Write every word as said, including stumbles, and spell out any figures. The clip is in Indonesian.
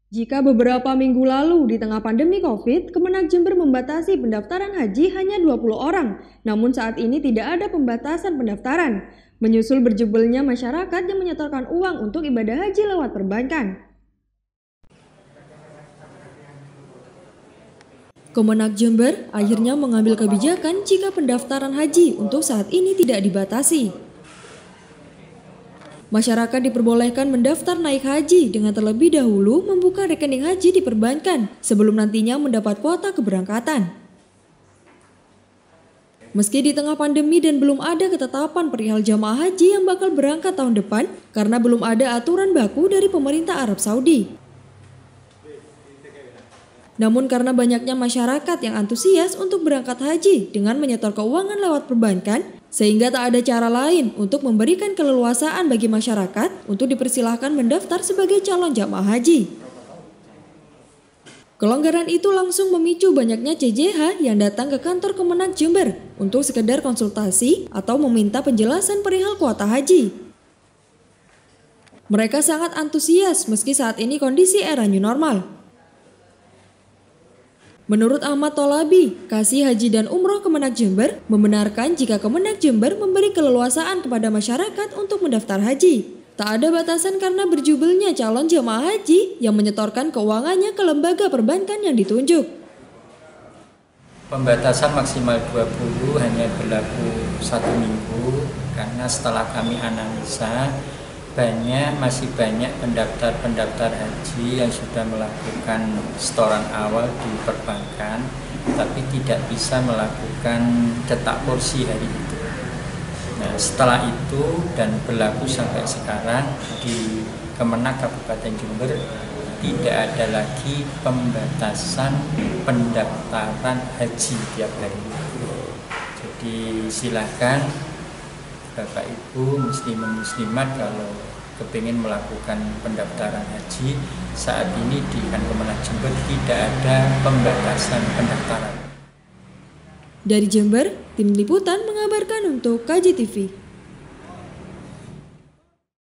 Jika beberapa minggu lalu di tengah pandemi COVID, Kemenak Jember membatasi pendaftaran haji hanya dua puluh orang, namun saat ini tidak ada pembatasan pendaftaran. Menyusul berjubelnya masyarakat yang menyetorkan uang untuk ibadah haji lewat perbankan. Kemenak Jember akhirnya mengambil kebijakan jika pendaftaran haji untuk saat ini tidak dibatasi. Masyarakat diperbolehkan mendaftar naik haji dengan terlebih dahulu membuka rekening haji di perbankan sebelum nantinya mendapat kuota keberangkatan. Meski di tengah pandemi dan belum ada ketetapan perihal jamaah haji yang bakal berangkat tahun depan karena belum ada aturan baku dari pemerintah Arab Saudi. Namun karena banyaknya masyarakat yang antusias untuk berangkat haji dengan menyetor keuangan lewat perbankan, sehingga tak ada cara lain untuk memberikan keleluasaan bagi masyarakat untuk dipersilahkan mendaftar sebagai calon jamaah haji. Kelonggaran itu langsung memicu banyaknya C J H yang datang ke kantor Kemenak Jember untuk sekedar konsultasi atau meminta penjelasan perihal kuota haji. Mereka sangat antusias meski saat ini kondisi era new normal. Menurut Ahmad Tolabi, Kasih Haji dan Umroh Kemenak Jember membenarkan jika Kemenak Jember memberi keleluasaan kepada masyarakat untuk mendaftar haji. Tak ada batasan karena berjubelnya calon jemaah haji yang menyetorkan keuangannya ke lembaga perbankan yang ditunjuk. Pembatasan maksimal dua puluh hanya berlaku satu minggu karena setelah kami analisa banyak masih banyak pendaftar-pendaftar haji yang sudah melakukan setoran awal di perbankan tapi tidak bisa melakukan cetak porsi hari itu. Nah, setelah itu dan berlaku sampai sekarang di Kemenak Kabupaten Jember tidak ada lagi pembatasan pendaftaran haji tiap hari. Jadi silakan Bapak Ibu muslim muslimat kalau kepingin melakukan pendaftaran haji saat ini di Kemenak Jember tidak ada pembatasan pendaftaran. Dari Jember, tim liputan mengabarkan untuk K J T V.